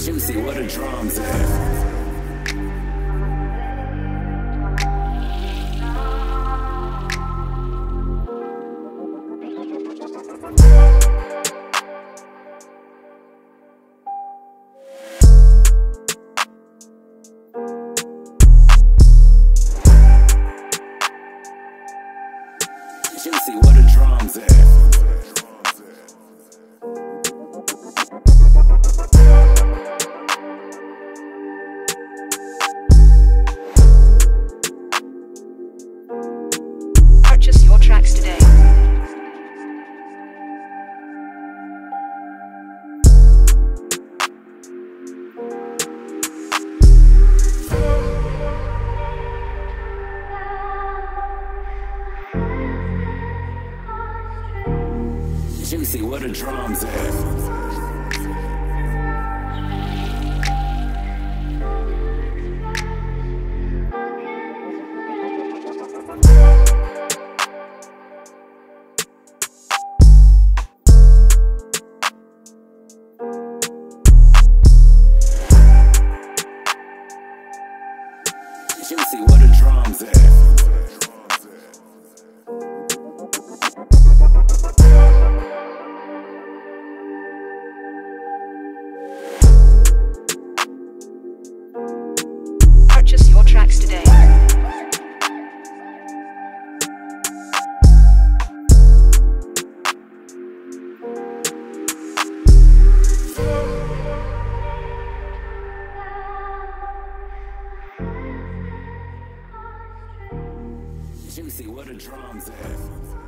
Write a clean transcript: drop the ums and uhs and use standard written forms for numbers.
Toosii, where the drums at? Toosii, where the drums at? Purchase your tracks today. Toosii, where the drums at? Toosii, where the drums at? Purchase your tracks today. Toosii, where the drums at?